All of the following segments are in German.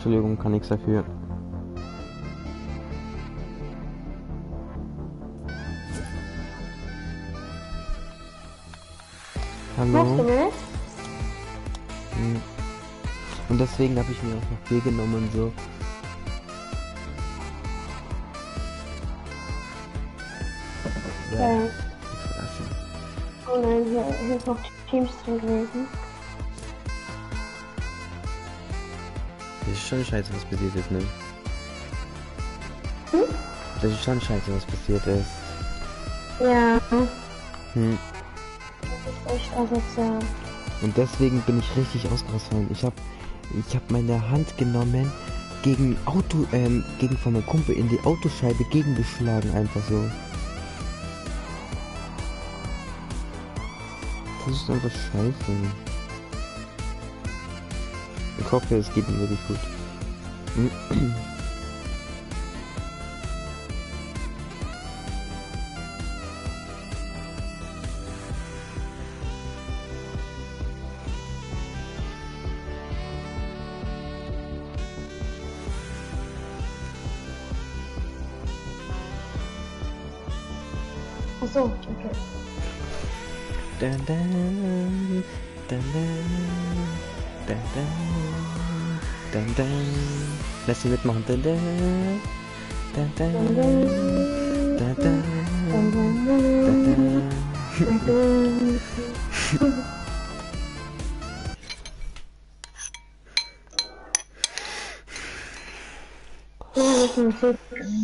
Entschuldigung, kann nichts dafür. Machst du Hallo? mit? Hm. Und deswegen habe ich mir auch noch Bier genommen und so. Ja, Ja. was war das denn? Oh nein, hier ist noch Teams drin gewesen. Das ist schon scheiße, was passiert ist, ne? Hm? Das ist schon scheiße, was passiert ist. Ja, Hm. das ist echt asozial. Und deswegen bin ich richtig ausgerastet. Ich hab meine Hand genommen, gegen von meinem Kumpel in die Autoscheibe gegengeschlagen, einfach so. Das ist einfach scheiße. Ich hoffe, es geht ihm wirklich gut. Achso, okay. Dun, dun, dun, dun, dun, dun, dun. Lass sie mitmachen. Dun, dun, dun, dun, dun, dun, dun, dun. Ja, das ist ein Tipp.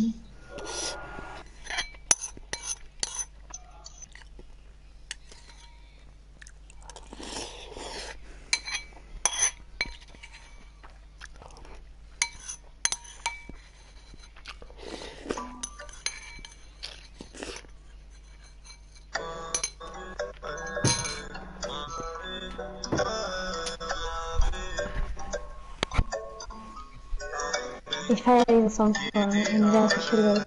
Ich feiere diesen Song voll, ein sehr chillig.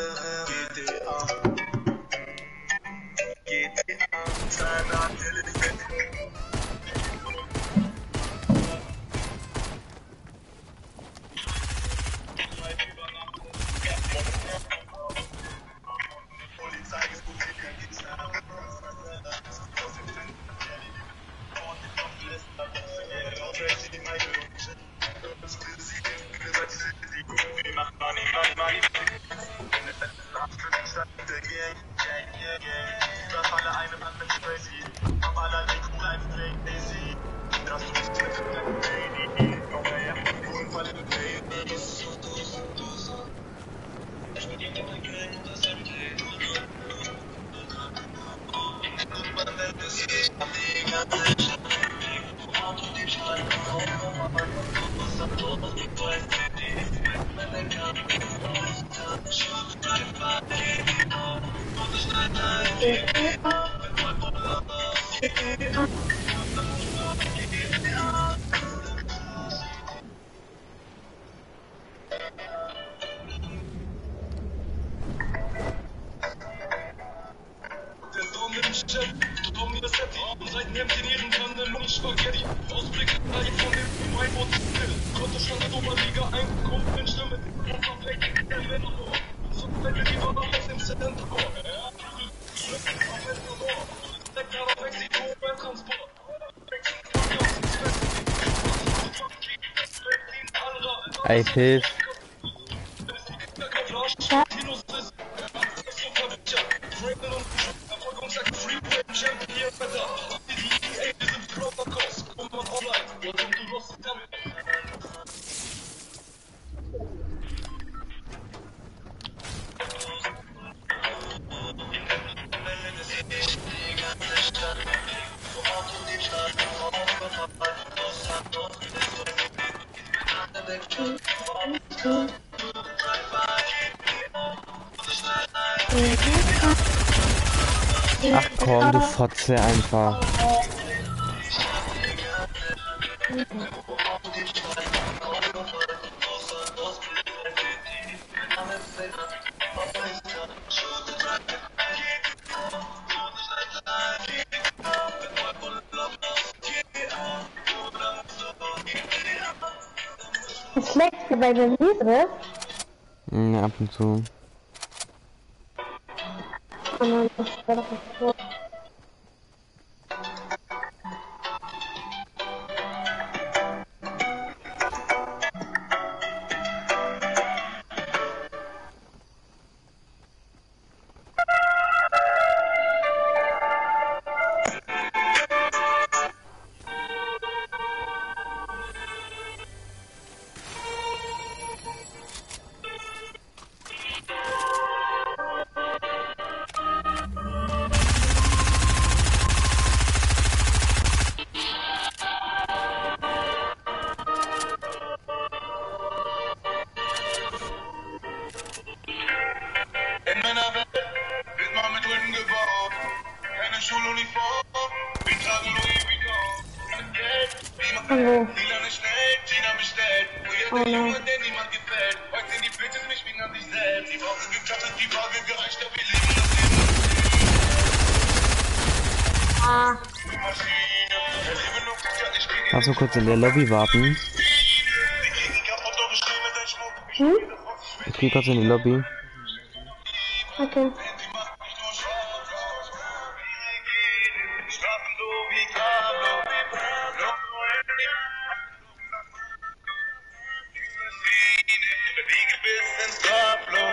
Ey, Piss. Ach komm, du Fotze einfach. Es schlägt dir bei der Liebe. Ja, ab und zu. Oh nein, das war doch nicht so. In meiner Welt wird man mit Hüllen gebaut. Keine Schuluniform, wir tragen Louis Vuitton. Das Geld, wie man Hallo. Lila nicht schnell, Gina bestellt. Wo der Junge, der niemand gefällt. Heute sind die Bitches mich wegen an sich selbst. Die Woche geklappt, ist die Waage gereicht, aber wir leben das Leben. Maschine, der Leben noch ja, ich kriege Lass mal kurz in der Lobby warten. die kriegen kaputt, doch ich stehe mit deinem Schmuck. Ich geh kurz in die Lobby. Okay. Sie macht mich nur schwarz. Strafen so wie Pablo. Bewege bis ins Tableau.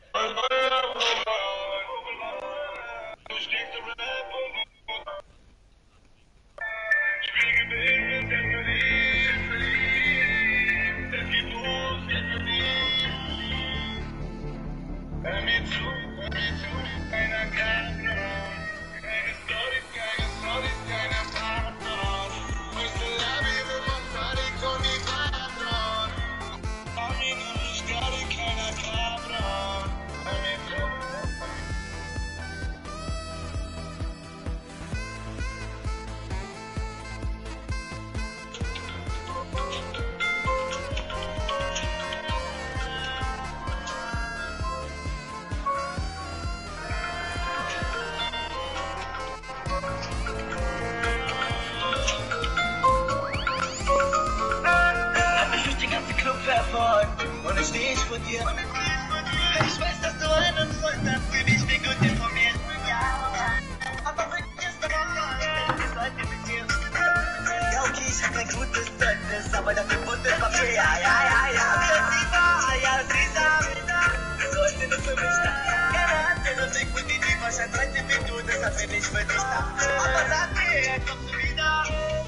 Du stehst im Rap und Spiegel bis ins Verlieb. Es gibt Ruhe, es gibt Verlieb. Hör mir zu, keiner kann. Keine Stories, keine Partner. Heute lebe ich mit Masari con mi Partner. Amina, ich gerade keiner Cabra. Hör mir zu. Hab mich durch den ganzen Club verfolgt und jetzt steh ich vor dir. Ich weiß, dass du einen Freund hast, für dich bin gut informiert. Aber wirklich ist aber mal, ich sollte mit dir. Ja, okay, ich hab ein gutes Zeugnis, aber dafür buntes Papier. Ja, sie sagt, so ist denn das für mich da. Keine Hand, und ich bin die Diva, scheint heute wie du, deshalb bin ich für dich da. Aber sag mir, kommst du wieder?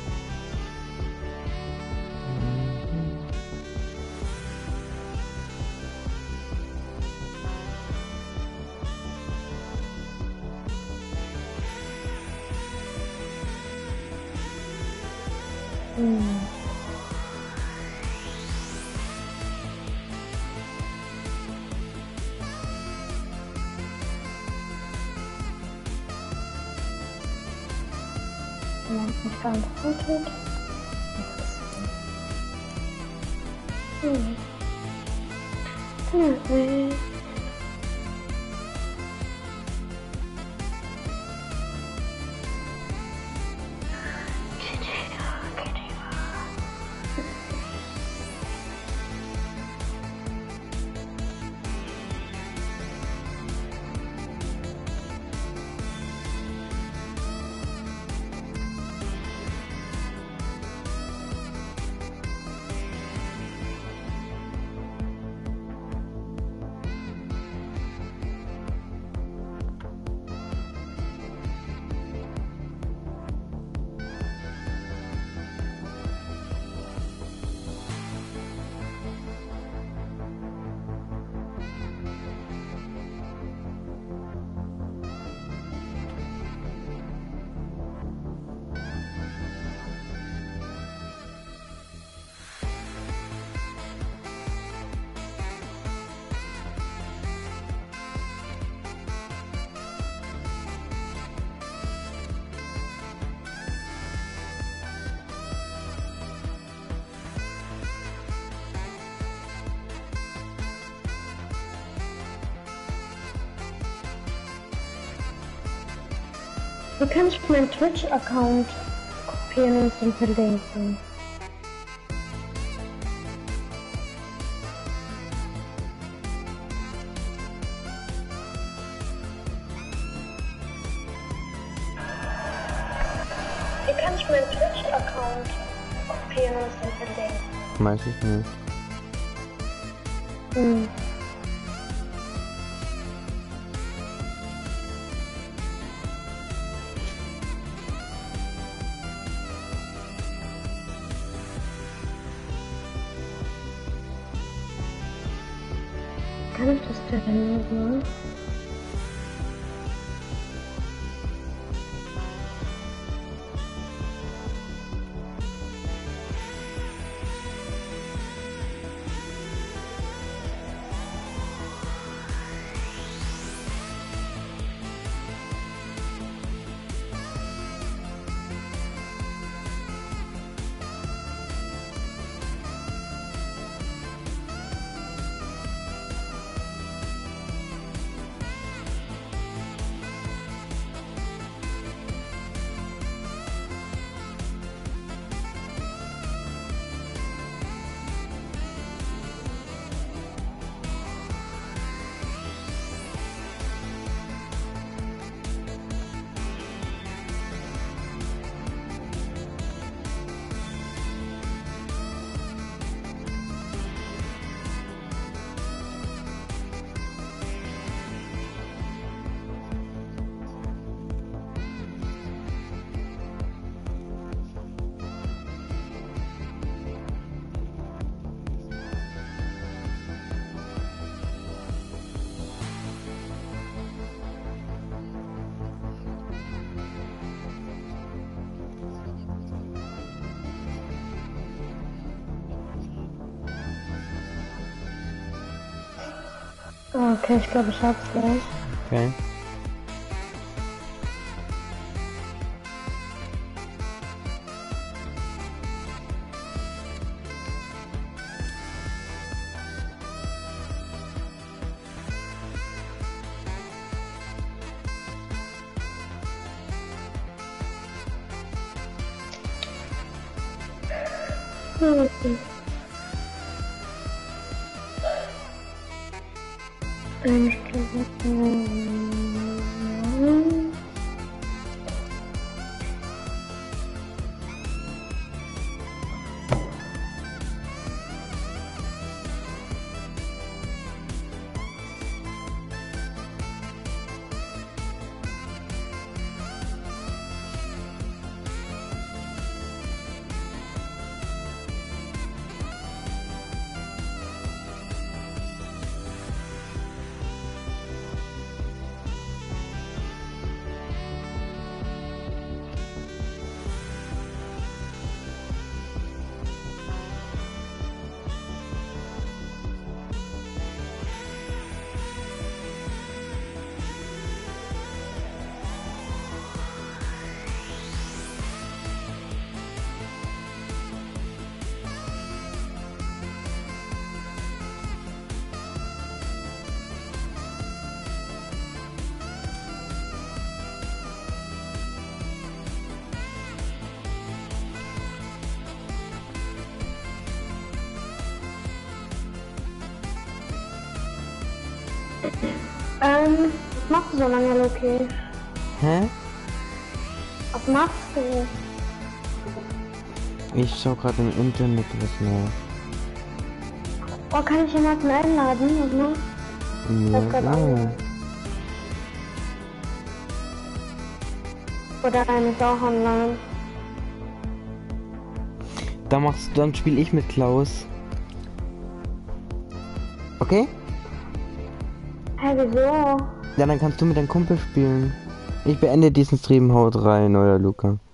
Nicht geantwortet. Nee. Wie kann ich meinen Twitch-Account kopieren und zum Verlinken? kann ich meinen Twitch-Account kopieren und dann verlinken? Weiß ich nicht. Hm. Kann ich das verwenden? Okay, ich glaube, ich hab's gleich. Okay. Okay. Eine Stunde. Was machst du so lange, Loki? Hä? Was machst du? Ich schau gerade im Internet was nach. Oh, kann ich jemanden einladen? Oder? Ja. Oder eine ist auch online. Dann spiele ich mit Klaus. Okay? Hä, wieso? Ja, dann kannst du mit deinem Kumpel spielen. Ich beende diesen Stream, haut rein, euer Luca.